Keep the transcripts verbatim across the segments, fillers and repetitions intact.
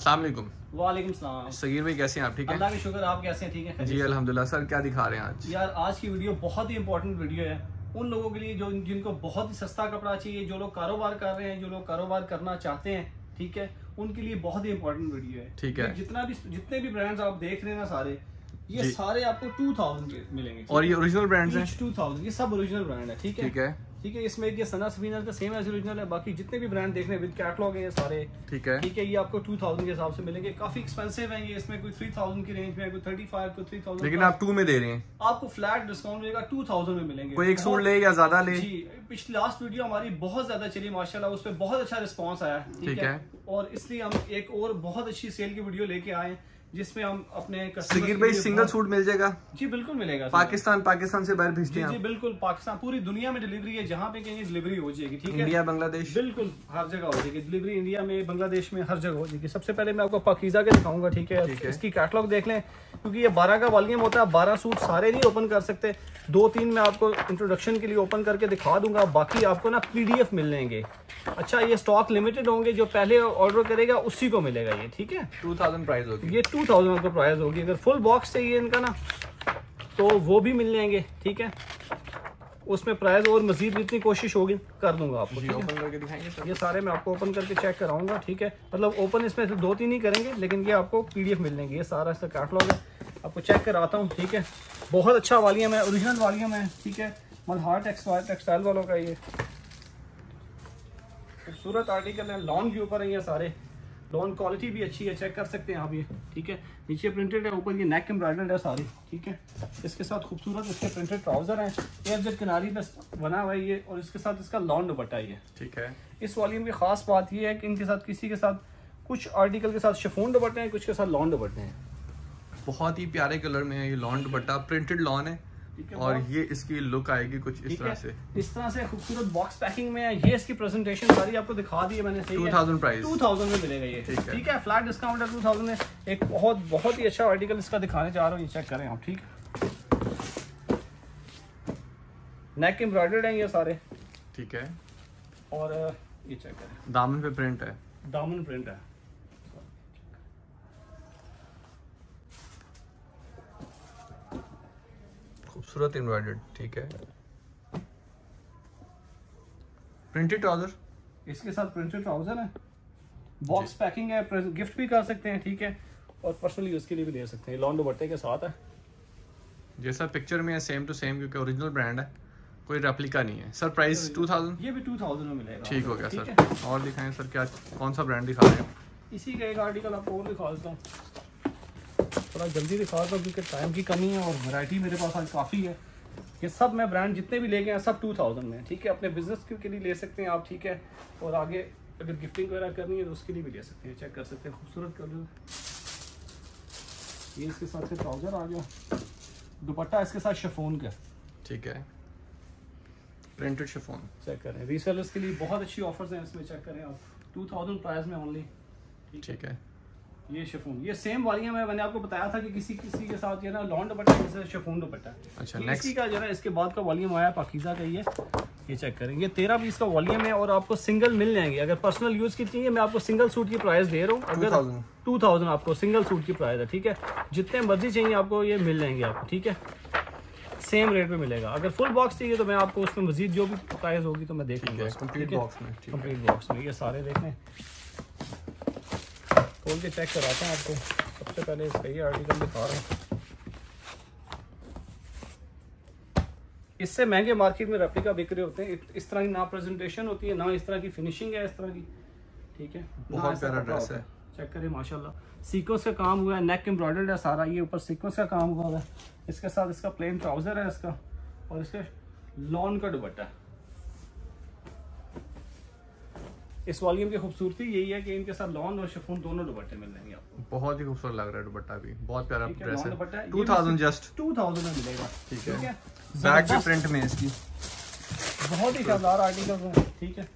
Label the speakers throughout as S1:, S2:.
S1: अस्सलाम वालेकुम।
S2: वालेकुम सलाम।
S1: सगीर भाई कैसे हैं आप? ठीक है,
S2: अल्लाह का शुक्र, आप कैसे हैं? ठीक है
S1: जी अल्हम्दुलिल्लाह। सर क्या दिखा रहे हैं आज?
S2: यार आज की वीडियो बहुत ही इंपॉर्टेंट वीडियो है उन लोगों के लिए जो जिनको बहुत ही सस्ता कपड़ा चाहिए, जो लोग कारोबार कर रहे हैं, जो लोग कारोबार करना चाहते हैं, ठीक है, उनके लिए बहुत ही इंपॉर्टेंट वीडियो है।
S1: ठीक है,
S2: जितना भी जितने भी ब्रांड्स आप देख रहे हैं ना, सारे ये सारे आपको टू थाउजेंड के मिलेंगे।
S1: और ये ओरिजिनल ब्रांड्स हैं,
S2: टू थाउजेंड, ये सब ओरिजिनल ब्रांड है। ठीक है
S1: ठीक है
S2: ठीक है। इसमें ये सना सफीना का सेम एज ओरिजिनल है। बाकी जितने भी ब्रांड देख रहे हैं विद कैटलॉग है ये सारे। ठीक है ठीक है। ये आपको टू थाउजेंड के हिसाब से मिलेंगे। काफी एक्सपेंसिव है ये, इसमें कोई थ्री थाउजेंड की रेंज में, कोई थर्टी फाइव, कोई थ्री थाउजेंड।
S1: लेकिन आप टू में दे रहे हैं,
S2: आपको फ्लैट डिस्काउंट मिलेगा, टू थाउजेंड में मिलेंगे।
S1: कोई एक सूट ले या ज्यादा ले।
S2: जी, पिछली लास्ट वीडियो हमारी बहुत ज्यादा चली माशाल्लाह, उस पर बहुत अच्छा रिस्पॉन्स आया। ठीक है, और इसलिए हम एक और बहुत अच्छी सेल की वीडियो लेके आए जिसमें हम अपने
S1: सगीर भाई सिंगल सूट मिल जाएगा? जी
S2: बिल्कुल मिलेगा।
S1: पाकिस्तान पाकिस्तान से बाहर भेजते हैं?
S2: जी बिल्कुल, पाकिस्तान पूरी दुनिया में डिलीवरी है, जहाँ पे कहेंगे डिलीवरी हो जाएगी। ठीक है,
S1: इंडिया बांग्लादेश
S2: बिल्कुल हर जगह हो जाएगी डिलीवरी, इंडिया में बांग्लादेश में हर जगह हो जाएगी। सबसे पहले मैं आपको पाकीज़ा के दिखाऊंगा। ठीक है, इसकी कैटलॉग देख लें क्योंकि ये बारह का वॉल्यूम होता है, बारह सूट सारे नहीं ओपन कर सकते, दो तीन मैं आपको इंट्रोडक्शन के लिए ओपन करके दिखा दूंगा, बाकी आपको ना पीडीएफ मिल जाएंगे। अच्छा, ये स्टॉक लिमिटेड होंगे, जो पहले ऑर्डर करेगा उसी को मिलेगा ये। ठीक है,
S1: टू थाउजेंड प्राइस होगी
S2: ये, टू थाउजेंड आपको प्राइस होगी। अगर फुल बॉक्स चाहिए इनका ना तो वो भी मिल जाएंगे। ठीक है, उसमें प्राइस और मजीद जितनी कोशिश होगी कर दूंगा आपको।
S1: जी, ओपन करके दिखाएंगे सर।
S2: ये सारे मैं आपको ओपन करके चेक कराऊंगा। ठीक है, मतलब ओपन इसमें से दो तीन ही करेंगे, लेकिन ये आपको पीडीएफ मिल जाएंगे। ये सारा इसका कैटलॉग है, आपको चेक कराता हूँ। ठीक है, बहुत अच्छा वॉल्यूम है, ओरिजिनल वॉल्यूम है। ठीक है, मल्हार टेक्सटाइल टेक्सटाइल वालों का ये खूबसूरत आर्टिकल है, लॉन के ऊपर है ये सारे। लॉन क्वालिटी भी अच्छी है, चेक कर सकते हैं आप ये। ठीक है, नीचे प्रिंटेड है, ऊपर ये नेक एम्ब्रॉयडर्ड है सारी। ठीक है, इसके साथ खूबसूरत इसके प्रिंटेड ट्राउजर हैं, एक जब किनारी पे बना हुआ है ये, और इसके साथ इसका लॉन दुपट्टा है ये। ठीक है, इस वॉल्यूम की खास बात ये है कि इनके साथ किसी के साथ कुछ आर्टिकल के साथ शिफॉन दुपट्टे हैं, कुछ के साथ लॉन दुपट्टे हैं।
S1: बहुत ही प्यारे कलर में है ये लॉन दुपट्टा, प्रिंटेड लॉन है, और ये इसकी लुक आएगी कुछ इस तरह से।
S2: इस तरह से खूबसूरत बॉक्स पैकिंग में है। ये इसकी प्रेजेंटेशन सारी आपको दिखा दी है मैंने।
S1: Two thousand price,
S2: two thousand में मिलेगा ये। ठीक है, फ्लैट डिस्काउंट है टू थाउजेंड में। एक बहुत बहुत ही अच्छा आर्टिकल इसका दिखाने जा रहा हूँ, ये चेक करें आप। ठीक है, नेक एम्ब्रॉयडर्ड है ये सारे। ठीक है, और ये चेक करें,
S1: दामन पे प्रिंट है,
S2: दामन प्रिंट है।
S1: खूबसूरत एम्ब्रॉयडर्ड। ठीक है, प्रिंटेड ट्राउजर,
S2: इसके साथ प्रिंटेड ट्राउजर है, बॉक्स पैकिंग है, गिफ्ट भी कर सकते हैं। ठीक है, और पर्सनल यूज के लिए भी दे सकते हैं। लॉन दुपट्टे के साथ है,
S1: जैसा पिक्चर में है सेम टू सेम, क्योंकि ओरिजिनल ब्रांड है, कोई रेप्लिका नहीं है। सर प्राइस टू थाउजेंड,
S2: ये भी टू थाउजेंड में मिलेगा।
S1: ठीक हो गया सर। और दिखाएं सर, क्या कौन सा ब्रांड दिखा रहे हैं?
S2: इसी का एक आर्टिकल आपको और दिखा देता हूँ, थोड़ा जल्दी दिखा देता हूँ क्योंकि टाइम की कमी है और वैरायटी मेरे पास आज काफ़ी है। ये सब मैं ब्रांड जितने भी लेके आए सब टू थाउजेंड में। ठीक है, अपने बिजनेस के लिए ले सकते हैं आप। ठीक है, और आगे अगर गिफ्टिंग वगैरह करनी है तो उसके लिए भी ले सकते हैं। चेक कर सकते हैं, खूबसूरत कलर। ये इसके साथ से ट्राउजर आ गया, दुपट्टा इसके साथ शिफॉन का। ठीक है,
S1: प्रिंटेड शिफॉन।
S2: चेक करें, रीसेलर्स के लिए बहुत अच्छी ऑफर्स हैं इसमें। चेक करें आप, टू थाउजेंड प्राइस में ओनली।
S1: ठीक है, ये
S2: शिफॉन, ये सेम वॉल्यूम है। मैंने आपको बताया था कि किसी किसी के साथ ये ना लॉन दुपट्टा, किसी शिफॉन दुपट्टा।
S1: अच्छा,
S2: इसी का जो है इसके बाद का वॉल्यूम आया पाकीज़ा का। ये ये चेक करें, ये तेरह पीस का वॉल्यूम है, और आपको सिंगल मिल जाएंगे। अगर पर्सनल यूज की चाहिए, मैं आपको सिंगल सूट की प्राइस दे रहा हूँ। अगर टू थाउजेंड आपको सिंगल सूट की प्राइस है। ठीक है, जितने मर्जी चाहिए आपको ये मिल जाएंगे आपको। ठीक है, सेम रेट पे मिलेगा। अगर फुल बॉक्स चाहिए तो मैं आपको उसमें मजीद जो भी प्राइस होगी तो मैं देख लूँगा
S1: कंप्लीट बॉक्स में।
S2: कंप्लीट बॉक्स में ये सारे देख लें, खोल के चेक कराता हूँ आपको। सबसे पहले इसका ये आर्टिकल दिखा रहा हूँ। इससे महंगे मार्केट में रेप्लिका बिक रहे होते हैं। इस तरह की ना प्रेजेंटेशन होती है, ना इस तरह की फिनिशिंग है इस तरह की। ठीक है,
S1: बहुत प्यारा ड्रेस है।
S2: चेक करें माशाल्लाह, सीक्वेंस का काम हुआ है, नेक एम्ब्रॉयडर्ड है सारा। ये ऊपर सीक्वेंस का काम हुआ है, इसके साथ इसका प्लेन ट्राउजर है इसका, और इसका लॉन का दुपट्टा। इस वॉल्यूम की खूबसूरती यही है कि इनके साथ लॉन और शिफॉन दोनों दुपट्टे मिल जाएंगे आपको।
S1: बहुत ही खूबसूरत लग रहा है दुपट्टा भी, बहुत प्यारा ड्रेस है।
S2: Two thousand just two thousand में मिलेगा।
S1: ठीक है, बैक भी प्रिंट में इसकी,
S2: बहुत ही शानदार आर्टिकल है। ठीक है,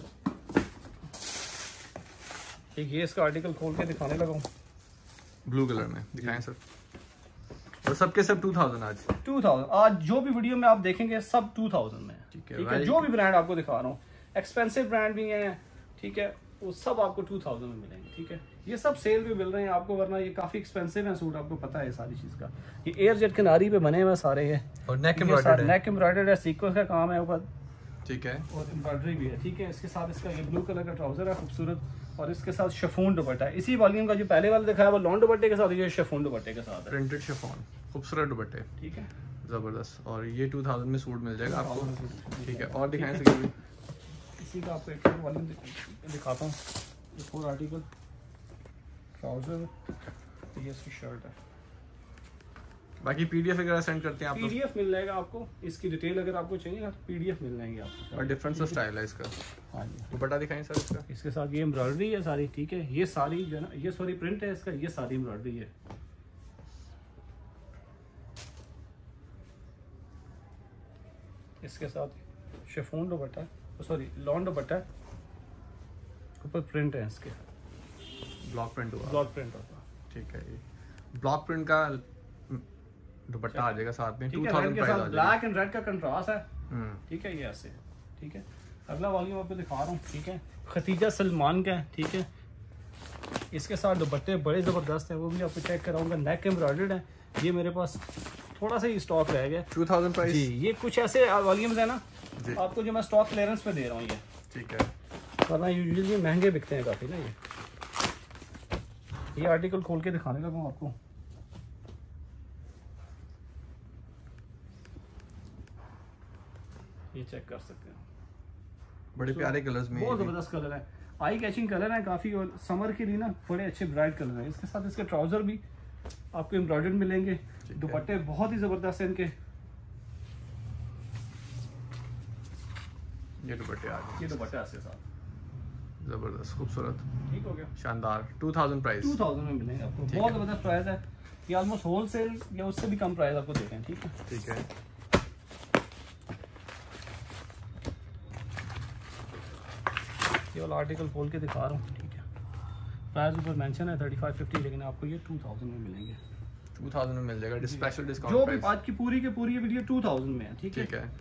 S2: ठीक, ये इसका आर्टिकल खोल के दिखाने लगा हूँ,
S1: ब्लू कलर में दिखाएं सर। तो सबके सब टू थाउजेंड आज
S2: टू थाउजेंड आज जो भी वीडियो में आप देखेंगे सब टू थाउजेंड में। ठीक है, जो भी ब्रांड आपको दिखा रहा हूँ, एक्सपेंसिव ब्रांड भी हैं। ठीक है, वो सब आपको टू थाउजेंड में मिलेंगे, ठीक है। ये सब सेल भी मिल रहे हैं आपको, वरना ये काफ़ी एक्सपेंसिव है सूट, आपको पता है सारी चीज़ का। ये एयर जेट किनारी पे बने हुए सारे हैं
S1: और नेक एम्ब्रॉयडर्ड है,
S2: नेक एम्ब्रॉयडर्ड है, सीक्वेंस का काम है ऊपर,
S1: ठीक है,
S2: और एम्ब्रॉयडरी भी है, ठीक है। इसके साथ इसका ये ब्लू कलर का ट्राउजर है खूबसूरत, और इसके साथ शिफॉन दुपट्टा है। इसी वॉल्यूम का जो पहले वाला दिखाया वो लॉन दुपट्टे के साथ, ये शिफॉन दुपट्टे के साथ है,
S1: प्रिंटेड शिफॉन, खूबसूरत दुपट्टे,
S2: ठीक है,
S1: जबरदस्त। और ये टू थाउजेंड में सूट मिल जाएगा आपको, ठीक है। और दिखाएं सके
S2: इसी का आपको एक और वॉल्यूम दिखाता हूँ, एक और आर्टिकल, ट्राउजर, ये इसकी शर्ट है।
S1: बाकी पीडीएफ वगैरह सेंड करते हैं आप,
S2: पीडीएफ मिल जाएगा आपको, इसकी डिटेल अगर आपको चाहिए ना पीडीएफ मिल जाएंगे आपको,
S1: और डिफरेंट सा स्टाइल है इसका।
S2: हाँ जी,
S1: दुपट्टा दिखाएं सर इसका।
S2: इसके साथ ये एम्ब्रॉयडरी है सारी, ठीक है। ये सारी जो है ना, ये सॉरी प्रिंट है इसका, ये सारी एम्ब्रॉयडरी है। इसके साथ chiffon dupatta, sorry lawn dupatta, ऊपर प्रिंट है इसके,
S1: ब्लॉक प्रिंट हुआ,
S2: ब्लॉक प्रिंट होता,
S1: ठीक है। ये ब्लॉक प्रिंट का दुपट्टा आ जाएगा साथ में,
S2: ठीक
S1: टू
S2: है।
S1: थाउजेंड
S2: रेड के
S1: प्राइस आ
S2: साथ
S1: जाएगा।
S2: ब्लैक एंड रेड का कंट्रास्ट है,
S1: हम्म,
S2: ठीक है, ये ऐसे, ठीक है। अगला वॉल्यूम आपको दिखा रहा हूँ, ठीक है, खतीजा सलमान का है, ठीक है। इसके साथ दुपट्टे बड़े ज़बरदस्त हैं, वो भी आपको चेक कराऊंगा। नेक एम्ब्रॉयडर्ड है, ये मेरे पास थोड़ा सा ही स्टॉक रह गया,
S1: टू थाउजेंड प्राइस
S2: जी। ये कुछ ऐसे वॉल्यूम्स है ना
S1: जी,
S2: आपको जो मैं स्टॉक क्लियरेंस पे दे रहा हूँ, ये
S1: ठीक है।
S2: वरना यूजुअली महंगे बिकते हैं काफ़ी ना। ये ये आर्टिकल खोल के दिखाने लगा हूँ आपको, ये चेक कर सकते हैं,
S1: बड़े प्यारे कलर्स में,
S2: बहुत ज़बरदस्त कलर है, आई कैचिंग कलर है काफ़ी, और समर के लिए ना बड़े अच्छे ब्राइट कलर हैं। इसके साथ इसके ट्राउज़र भी आपको एम्ब्रॉयडर्ड मिलेंगे, दुपट्टे बहुत ही ज़बरदस्त हैं इनके,
S1: ये दुपट्टे आ गए,
S2: ये दुपट्टा इसके साथ
S1: जबरदस्त, खूबसूरत,
S2: ठीक हो गया।
S1: शानदार। Two thousand price,
S2: two thousand में मिलेंगे आपको,
S1: ठीक
S2: बहुत
S1: है।
S2: ज़बरदस्त प्राइस है। ये ऑलमोस्ट होल सेल या उससे भी कम प्राइस आपको देते हैं, ठीक है,
S1: ठीक है।
S2: ये वाला आर्टिकल खोल के दिखा रहा हूँ, ठीक है। प्राइस ऊपर मेंशन है थर्टी फाइव फिफ्टी, लेकिन आपको ये टू थाउजेंड में मिलेंगे,
S1: टू थाउजेंड में मिल जाएगा, स्पेशल डिस्काउंट
S2: जो भी
S1: प्राइस,
S2: आज की पूरी की पूरी वीडियो टू थाउजेंड में है, ठीक है।
S1: ठीक है।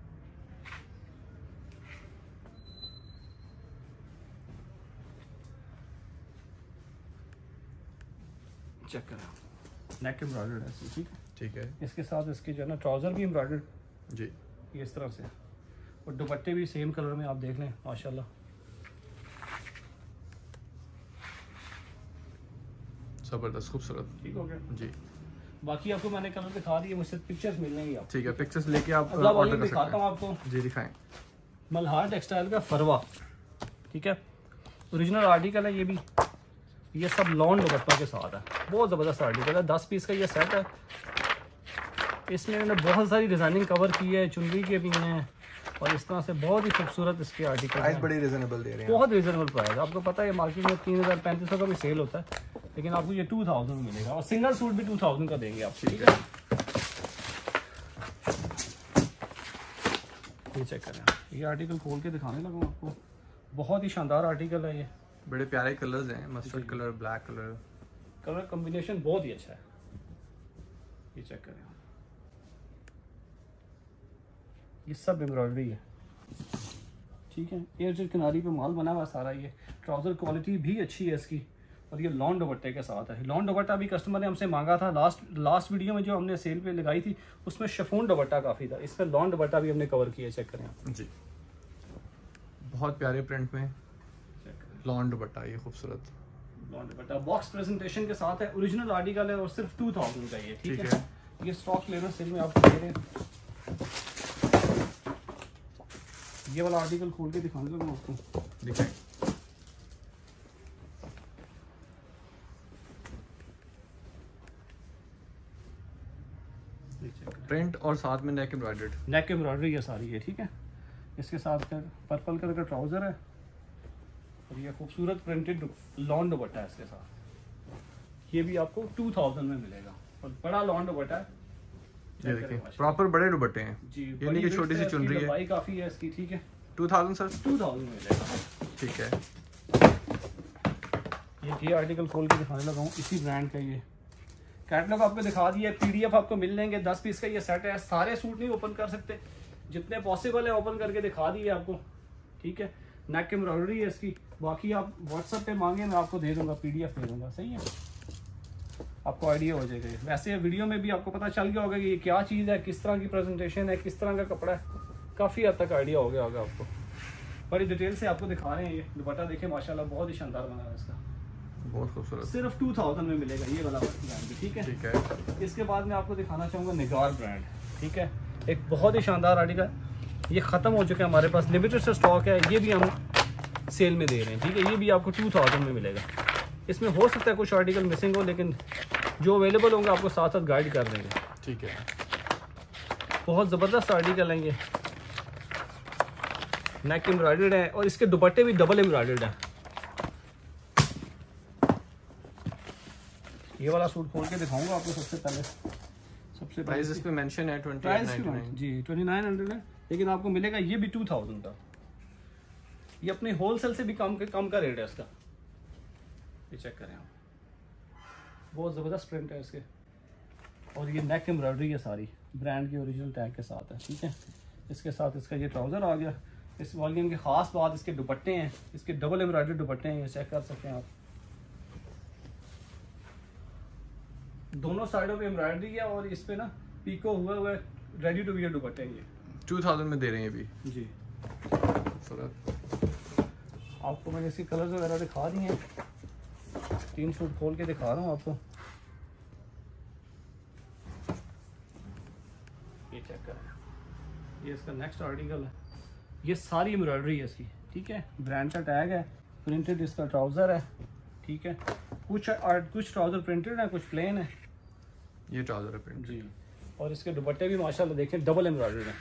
S2: चेक करें, नेक एम्ब्रॉयडर्ड है, ठीक है,
S1: ठीक है
S2: इसके साथ इसके जो है ना ट्राउजर भी एम्ब्रॉयडर्ड,
S1: जी,
S2: ये इस तरह से, और दुपट्टे भी सेम कलर में आप देख लें, माशाल्लाह
S1: जबरदस्त, खूबसूरत,
S2: ठीक हो गया
S1: जी।
S2: बाकी आपको मैंने कलर दिखा दिए, मुझसे पिक्चर्स मिल जाएंगी आप,
S1: ठीक है, पिक्चर्स लेके आप
S2: अगला
S1: ऑर्डर
S2: वॉल्यूम
S1: कर
S2: दिखाता
S1: सकते
S2: हूँ
S1: हैं।
S2: आपको,
S1: जी दिखाएं।
S2: मल्हार टेक्सटाइल का फरवा, ठीक है, ओरिजिनल आर्टिकल है ये भी, ये सब लॉन दुपट्टों के साथ है, बहुत ज़बरदस्त आर्टिकल है। दस पीस का ये सेट है, इसमें मैंने बहुत सारी डिज़ाइनिंग कवर की है, चुनरी के भी हैं, और इस तरह से बहुत ही खूबसूरत इसके आर्टिकल
S1: प्राइस
S2: है,
S1: बड़ी रिजनेबल दे रहे हैं,
S2: बहुत रीजनेबल प्राइस है। आपको पता है मार्केट में तीन हज़ार पैंतीस सौ का भी सेल होता है, लेकिन आपको ये टू थाउजेंड मिलेगा, और सिंगल सूट भी टू थाउजेंड का देंगे आप, ठीक है। ये चेक करें, ये आर्टिकल खोल के दिखाने लगा हूँ आपको, बहुत ही शानदार आर्टिकल है ये,
S1: बड़े प्यारे कलर्स हैं, mustard colour, black colour,
S2: colour combination बहुत ही अच्छा है। ये चेक करें, ये सब एम्ब्रॉयडरी है, ठीक है। एयर जेट किनारी पे माल बना हुआ सारा, ये ट्राउजर क्वालिटी भी अच्छी है इसकी, और ये लॉन दुपट्टे के साथ है। लॉन दुपट्टा भी कस्टमर ने हमसे मांगा था, लास्ट लास्ट वीडियो में जो हमने सेल पे लगाई थी उसमें शिफॉन दुपट्टा काफ़ी था, इसमें लॉन दुपट्टा भी हमने कवर किया, चेक करें आप
S1: जी, बहुत प्यारे प्रिंट में लॉन दुपट्टा, ये खूबसूरत
S2: लॉन दुपट्टा बॉक्स प्रेजेंटेशन के साथ है, ओरिजिनल आर्टिकल है, और सिर्फ टू थाउजेंड का ये, ठीक है। ये स्टॉक क्लियरेंस सेल में आपको दे रहे हैं। ये वाला आर्टिकल खोल के दिखाने लगा आपको,
S1: दिखाएं। प्रिंट और साथ में नेक एम्ब्रॉयडर्ड,
S2: नेक एम्ब्रॉयडरी है सारी ये, ठीक है। इसके साथ पर्पल कलर का ट्राउजर है, और ये खूबसूरत प्रिंटेड लॉन दुपट्टा है इसके साथ, ये भी आपको टू थाउजेंड में मिलेगा, और बड़ा लॉन दुपट्टा है,
S1: ये देखिए प्रॉपर बड़े दुपट्टे हैं
S2: जी,
S1: ये नहीं कि छोटी सी चुन रही है,
S2: लंबाई काफी है इसकी, ठीक है।
S1: Two thousand sir,
S2: two thousand में मिलेगा,
S1: ठीक है।
S2: ये ये आर्टिकल खोल के दिखाने लगा हूँ, इसी ब्रांड का ये कैटलॉग आपको दिखा दिया, पीडीएफ आपको मिल लेंगे, दस पीस का ये सेट है। सारे सूट नहीं ओपन कर सकते, जितने पॉसिबल है ओपन करके दिखा दिए आपको, ठीक है। नेक एम्ब्रॉयडरी है इसकी। बाकी आप व्हाट्सएप पे मांगे मैं आपको दे दूंगा, पीडीएफ दे दूंगा, सही है, आपको आइडिया हो जाएगा। वैसे वीडियो में भी आपको पता चल गया होगा कि ये क्या चीज़ है, किस तरह की प्रेजेंटेशन है, किस तरह का कपड़ा है, काफ़ी हद तक आइडिया हो गया होगा आपको। बड़ी डिटेल से आपको दिखा रहे हैं। ये दुपट्टा देखिए माशाल्लाह बहुत ही शानदार बना है इसका,
S1: बहुत खूबसूरत,
S2: सिर्फ टू थाउजेंड में मिलेगा ये वाला ब्रांड भी, ठीक है।
S1: ठीक है।
S2: इसके बाद मैं आपको दिखाना चाहूँगा निगार ब्रांड, ठीक है, एक बहुत ही शानदार आर्टिकल, ये ख़त्म हो चुका है हमारे पास, लिमिटेड से स्टॉक है, ये भी हम सेल में दे रहे हैं, ठीक है। ये भी आपको टू थाउजेंड में मिलेगा। इसमें हो सकता है कुछ आर्टिकल मिसिंग हो, लेकिन जो अवेलेबल होंगे आपको साथ साथ गाइड कर देंगे,
S1: ठीक है।
S2: बहुत ज़बरदस्त आर्टिकल है ये, नेक एम्ब्रॉयडर्ड है और इसके दुपट्टे भी डबल एम्ब्रॉयडर्ड है। ये वाला सूट खोल के दिखाऊंगा आपको सबसे पहले। सबसे
S1: प्राइस इस पे मेंशन है ट्वेंटी
S2: प्राइस जी ट्वेंटी नाइन हंड्रेड है, लेकिन आपको मिलेगा ये भी टू थाउजेंड का। ये अपने होलसेल से भी कम कम का रेट है इसका, ये चेक करें आप, बहुत ज़बरदस्त प्रिंट है इसके। और ये नेक एम्ब्रॉयडरी है सारी, ब्रांड के ओरिजिनल टैग के साथ है, ठीक है। इसके साथ इसका ये ट्राउज़र आ गया। इस वॉल्यूम की ख़ास बात इसके दुपट्टे हैं, इसके डबल एम्ब्रॉयडरी दुपट्टे हैं, ये चेक कर सकते हैं आप। दोनों साइडों पे एम्ब्रॉयडरी है और इस पे ना पीको हुआ हुआ है, रेडी टू वियर दुपट्टे हैं ये।
S1: टू थाउजेंड में दे रहे हैं भी
S2: जी। आपको मैंने इसके कलर्स वगैरह दिखा दिए हैं, तीन सूट खोल के दिखा रहा हूँ आपको, ये चेक करें। ये इसका नेक्स्ट आर्टिकल है, ये सारी एम्ब्रॉयडरी है इसकी, ठीक है। ब्रांड का टैग है, प्रिंटेड इसका ट्राउज़र है, ठीक है। कुछ कुछ ट्राउज़र प्रिंटेड है, कुछ प्लेन है।
S1: ये ट्राउज़र है प्रिंटेड
S2: जी। और इसके दुपट्टे भी माशाल्लाह देखें डबल एम्ब्रॉयडर्ड है।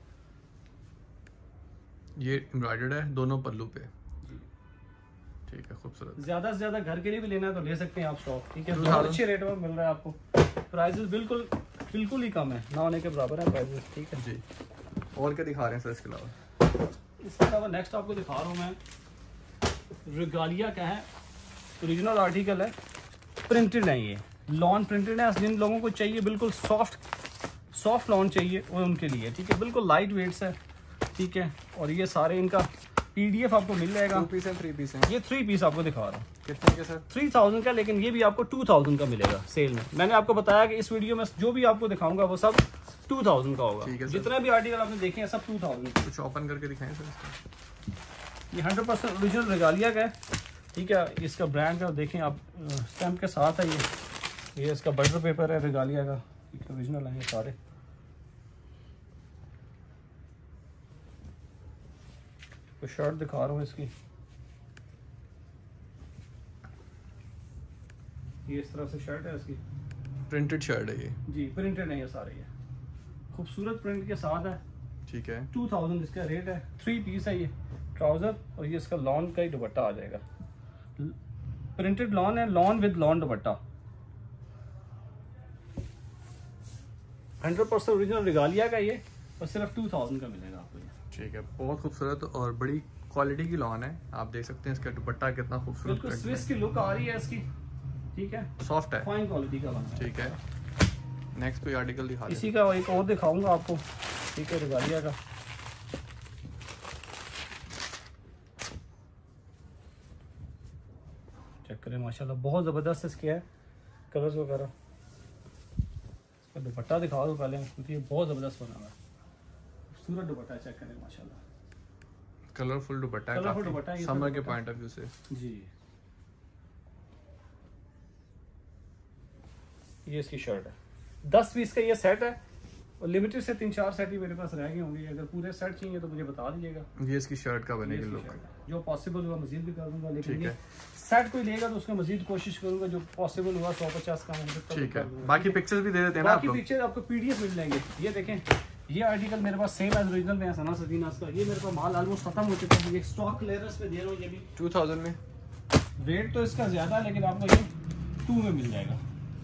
S1: ये एम्ब्रॉयडर्ड है दोनों पल्लू पे, ठीक है, खूबसूरत।
S2: ज्यादा से ज्यादा घर के लिए भी लेना है तो ले सकते हैं आप स्टॉक, ठीक है। बहुत अच्छे रेट में मिल रहा है आपको, प्राइसेस बिल्कुल बिल्कुल ही कम है, ना होने के बराबर है प्राइसेस, ठीक है
S1: जी। और क्या दिखा रहे हैं सर इसके अलावा?
S2: इसके अलावा नेक्स्ट आपको दिखा रहा हूँ मैं, रिगालिया का है, ओरिजिनल आर्टिकल है, प्रिंटेड है, ये लॉन प्रिंटेड है। जिन लोगों को चाहिए बिल्कुल सॉफ्ट सॉफ्ट लॉन चाहिए वो उनके लिए, ठीक है, बिल्कुल लाइट वेट्स है, ठीक है। और ये सारे इनका पीडीएफ आपको मिल जाएगा।
S1: टू पीस है, थ्री पीस है?
S2: ये थ्री पीस आपको दिखा रहा हूँ।
S1: कितने का सर?
S2: थ्री थाउजेंड का, लेकिन ये भी आपको टू थाउजेंड का मिलेगा सेल में। मैंने आपको बताया कि इस वीडियो में जो भी आपको दिखाऊंगा वो सब टू थाउजेंड का होगा। जितने भी आर्टिकल आपने देखे हैं सब टू थाउजेंड।
S1: कुछ ओपन करके दिखाएं सर इसका।
S2: ये हंड्रेड परसेंट ओरिजिनल रेगालिया का है, ठीक है। इसका ब्रांड का देखें आप, स्टैम्प के साथ है ये। ये इसका बटर पेपर है रेगालिया का, ओरिजिनल है ये सारे। तो शर्ट दिखा रहा हूँ इसकी, ये इस तरह से शर्ट है इसकी,
S1: प्रिंटेड शर्ट है ये
S2: जी, प्रिंटेड है ये सारे, ये खूबसूरत प्रिंट के साथ है,
S1: ठीक है।
S2: टू थाउजेंड इसका रेट है। थ्री पीस है ये, ट्राउजर और ये इसका लॉन का ही दुपट्टा आ जाएगा। प्रिंटेड लॉन है, lawn with lawn dupatta, hundred percent original Regalia का ये, और सिर्फ टू थाउजेंड का मिलेगा आपको ये,
S1: ठीक है। बहुत खूबसूरत और बड़ी क्वालिटी की लॉन है, आप देख सकते हैं इसका दुपट्टा कितना खूबसूरत,
S2: बिल्कुल स्विस की लुक आ रही है इसकी, ठीक है,
S1: सॉफ्ट है,
S2: फाइन क्वालिटी का बना है,
S1: ठीक है। नेक्स्ट कोई आर्टिकल दिखा
S2: इसी का एक और दिखाऊंगा आपको, ठीक है, रिगालिया का। चेक करें माशाल्लाह बहुत ज़बरदस्त इसके है कलर्स वगैरह। इसका दुपट्टा दिखा दो पहले, क्योंकि ये बहुत ज़बरदस्त बना हुआ है, खूबसूरत दुपट्टा, चेक करें माशाल्लाह,
S1: कलरफुल दुपट्टा है,
S2: कलरफुल दुपट्टा है
S1: समर के पॉइंट ऑफ व्यू से
S2: जी। ये इसकी शर्ट है, दस पीस का ये सेट है, और लिमिटेड से तीन चार सेट ही मेरे पास रह गए होंगे। अगर पूरे सेट चाहिए तो मुझे बता दीजिएगा।
S1: ये इसकी शर्ट का बनेगी लुक,
S2: जो पॉसिबल हुआ मजीद भी कर दूंगा, लेकिन
S1: ठीक
S2: ये
S1: है।
S2: सेट कोई लेगा तो उसका मजीद कोशिश करूंगा, जो पॉसिबल हुआ सौ पचास का मजीद
S1: ठीक है। बाकी पिक्चर्स भी दे देते हैं ना
S2: बाकी पिक्चर आपको पीडीएफ मिल जाएंगे। ये देखें, ये आर्टिकल मेरे पास सेम एज ओरिजिनल में है, सना सदीनास का। ये मेरे पास माल ऑलमोस्ट खत्म हो चुका है, ये स्टॉक क्लियरेंस पे दे रहा हूँ। ये भी
S1: टू थाउजेंड में,
S2: रेट तो इसका ज्यादा है, लेकिन आपको ये टू में मिल जाएगा।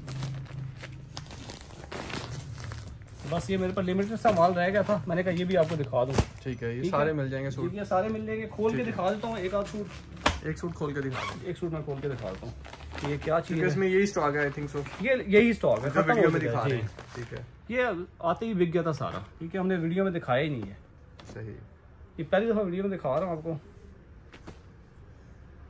S2: बस ये मेरे पर लिमिटेड सा माल रह गया था, मैंने कहा ये भी आपको दिखा दूं,
S1: ठीक है। ये सारे मिल जाएंगे सूट,
S2: ये सारे मिल जाएंगे। खोल के दिखा देता हूँ एक आध सूट,
S1: एक सूट खोल के दिखा दें।
S2: एक सूट मैं खोल के दिखा देता हूँ। ये क्या चीज़ है,
S1: इसमें यही स्टॉक है, आई थिंक सो।
S2: ये यही स्टॉक है,
S1: जो
S2: खत्म
S1: वीडियो
S2: हो
S1: में
S2: चुका
S1: दिखा
S2: है
S1: रहे
S2: जी।
S1: हैं, ठीक है।
S2: ये आते ही बिक गया था सारा, ठीक है, हमने वीडियो में दिखाया ही नहीं है।
S1: सही।
S2: ये पहली दफ़ा वीडियो में दिखा रहा हूँ आपको,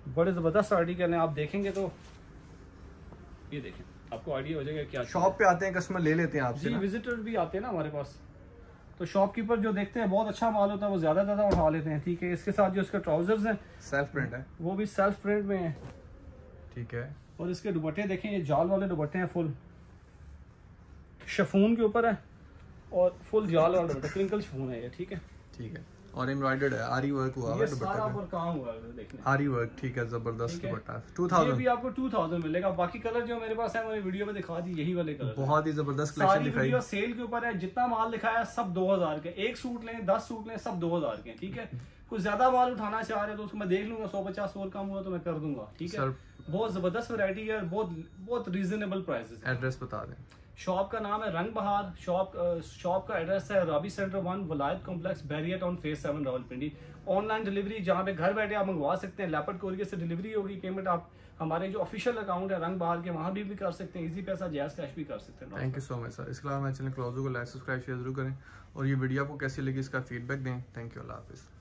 S2: बड़े ज़बरदस्त आर्टिकल हैं, आप देखेंगे तो ये देखें, आपको आइडिया हो जाएगा क्या।
S1: शॉप पे आते हैं कस्टमर ले लेते हैं आपसे
S2: जी, विजिटर भी आते हैं ना हमारे पास, तो शॉपकीपर जो देखते हैं बहुत अच्छा माल होता है वो ज़्यादा ज़्यादा उठा लेते हैं। ठीक है, इसके साथ जो इसके ट्राउजर्स हैं
S1: सेल्फ प्रिंट है,
S2: वो भी सेल्फ प्रिंट में है।
S1: ठीक है,
S2: और इसके दुपट्टे देखें, ये जाल वाले दुपट्टे हैं, फुल शफून के ऊपर है और फुल जाल वाला दुपट्टा, क्रिंकल शफून है ये। ठीक है,
S1: ठीक है, और एम्ब्रॉयडर्ड है, आरी वर्क हुआ है दुपट्टे
S2: सारा
S1: पे,
S2: पर काम हुआ है देखने,
S1: आरी वर्क। ठीक है, जबरदस्त दुपट्टा है। टू
S2: ये
S1: थाउजेंड
S2: भी आपको टू थाउजेंड मिलेगा। बाकी कलर जो मेरे पास है मैंने वीडियो में दिखा दी, यही वाले कलर
S1: बहुत ही जबरदस्त
S2: सारी
S1: कलेक्शन दिखाई।
S2: वीडियो सेल के ऊपर है, जितना माल दिखाया सब दो हजार के, एक सूट लें दस सूट लें सब दो हजार के। ठीक है, कुछ ज्यादा माल उठाना चाह रहे हो तो उसको मैं देख लूंगा, सौ पचास और कम हुआ तो मैं कर दूंगा। ठीक है, बहुत जबरदस्त वैरायटी है, बहुत बहुत रीजनेबल प्राइसेस।
S1: एड्रेस बता दें।
S2: शॉप का नाम है रंग बहार, शॉप शॉप का एड्रेस है Rabi centre one, Wilayat complex, Bahria town, phase seven, Rawalpindi. Online delivery जहाँ पे घर बैठे आप मंगवा सकते हैं, लेपर्ड कोरियर से डिलीवरी होगी। पेमेंट आप हमारे जो ऑफिशियल अकाउंट है रंग बहार के, वहाँ भी, भी कर सकते हैं, इजी पैसा जायज कैश भी कर सकते हैं।
S1: Thank you so much sir. इसके अलावा हमारे चैनल क्लोजो को लाइक सब्सक्राइब शेयर जरूर करें, और ये वीडियो आपको कैसी लगी इसका फीडबैक दें। थैंक यू, अल्लाह हाफिज़।